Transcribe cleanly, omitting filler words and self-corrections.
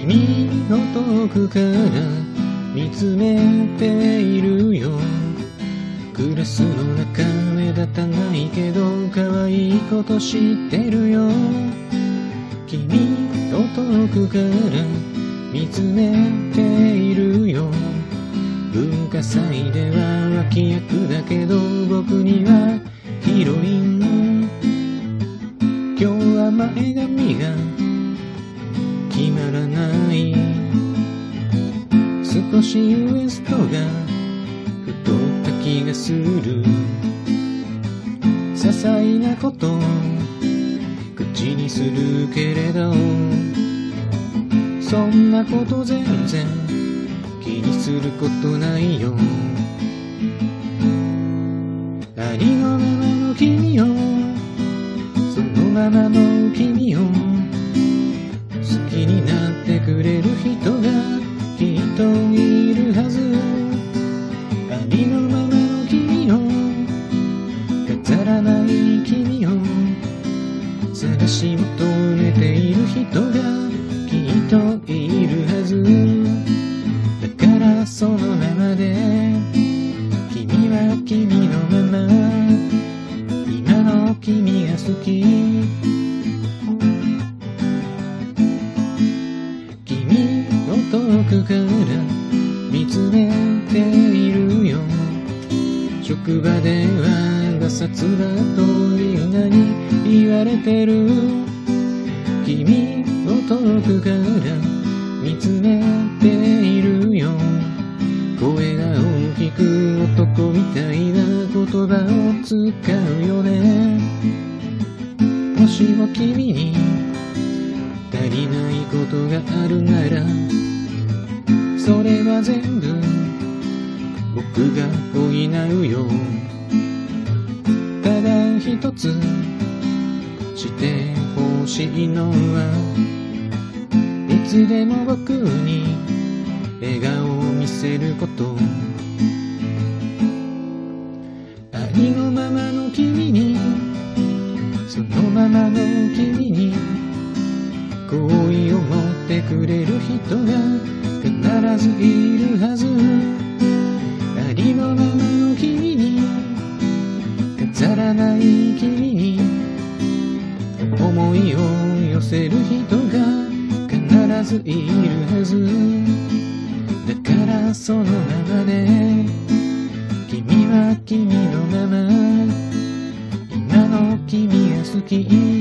君を遠くから見つめているよ。クラスの中目立たないけど可愛いこと知ってるよ。君を遠くから見つめているよ。文化祭では脇役だけど僕にはヒロイン。今日は前髪が決まらない。少しウエストが太った気がする。些細なこと口にするけれどそんなこと全然気にすることないよ。ありのままの君をそのままの君を好きになってくれる人がきっといるはず。ありのままの君を飾らない君を探し求めている人がきっといるはず。だからそのままで君は君のまま今の君が好き。君を遠くから見つめているよ。職場ではガサツだとみんなに言われてる。君を遠くから見つめているよ。声が大きく男みたいな言葉を使うよね。もしも君に足りないことがあるならそれは全部僕が補うよ。ただ一つしてほしいのはいつでも僕に笑顔を見せること。ありのままの君にそのままの君に好意を持ってくれる人が必ずいるはず。ありのままの君に飾らない君に思いを寄せる人が必ずいるはず。だからそのままで君は君のまま今の君が好き。